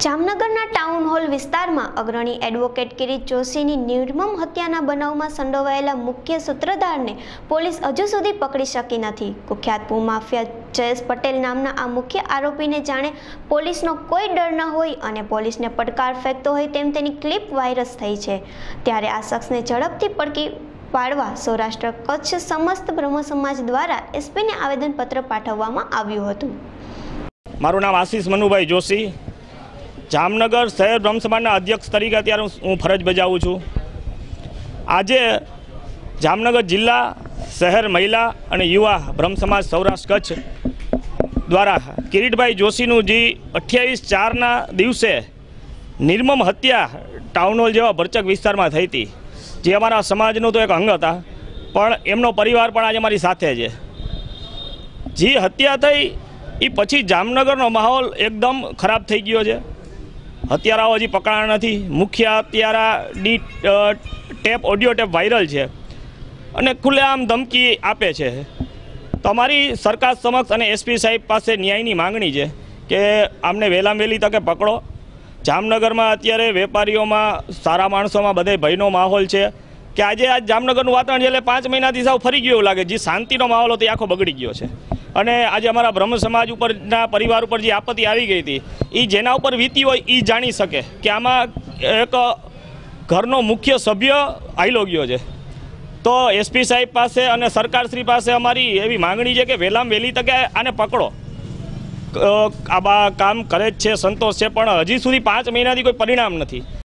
જામનગરના town hall વિસ્તારમાં અગ્રણી એડવોકેટ કિરીટ જોશીની નિર્મમ હત્યાના બનાવમાં સંડોવાયેલા મુખ્ય સૂત્રધારને પોલીસ હજુ સુધી પકડી શકી નથી। કુખ્યાત ભૂમાફિયા જયેશ પટેલ નામના આ મુખ્ય આરોપીને જાણે પોલીસનો કોઈ ડર ન હોય અને પોલીસને પડકાર ફેંકતો હોય તેમ તેની ક્લિપ વાયરલ થઈ છે। ત્યારે આ શખ્સને ઝડપથી પડકી પાડવા સૌરાષ્ટ્ર કચ્છ સમસ્ત બ્રહ્મ સમાજ દ્વારા એસપીને આવેદનપત્ર પાઠવવામાં આવ્યું હતું। મારું નામ આશીષ મનુભાઈ જોશી, જામનગર શહેર બ્રહ્મ સમાજના અધ્યક્ષ તરીકે અત્યારે હું ફરજ બજાવું છું। આજે જામનગર જિલ્લા શહેર મહિલા અને યુવા બ્રહ્મ સમાજ સૌરાષ્ટ્ર કચ્છ દ્વારા કિરીટભાઈ જોશીનું જે 28/4ના દિવસે નિર્મમ હત્યા ટાઉન હોલ જેવા ભરચક વિસ્તારમાં થઈ હતી, જે અમારા સમાજનો તો એક અંગ હતા, પણ એમનો પરિવાર પણ આજે અમારી સાથે છે। જે હત્યા થઈ એ પછી જામનગરનો માહોલ એકદમ ખરાબ થઈ ગયો છે। હત્યારાઓ હજી પકડાયા નથી। મુખ્ય હત્યારાની ટેપ ઓડિયો ટેપ વાયરલ છે અને ખુલ્લેઆમ ધમકી આપે છે। તો અમારી સરકાર સમક્ષ અને એસપી સાહેબ પાસે ન્યાયની માંગણી છે કે આમને વહેલામાં વહેલી તકે પકડો। જામનગરમાં અત્યારે વેપારીઓમાં, સારા માણસોમાં બધે ભયનો માહોલ છે કે આજે આ જામનગરનું વાતાવરણ એટલે 5 મહિનાથી સાવ ફરી ગયું એવું લાગે। જે શાંતિનો માહોલ હતો એ આખો બગડી ગયો છે અને આજે અમારા બ્રહ્મ સમાજ ઉપરના પરિવાર ઉપર જે આપત્તિ આવી ગઈ હતી એ જેના ઉપર વીતી હોય એ જાણી શકે કે આમાં એક ઘરનો મુખ્ય સભ્ય આયલો ગયો છે। તો એસપી સાહેબ પાસે અને સરકારશ્રી પાસે અમારી એવી માંગણી છે કે વહેલામાં વહેલી તકે આને પકડો। આ કામ કરે જ છે, સંતોષ છે, પણ હજી સુધી 5 મહિનાથી કોઈ પરિણામ નથી।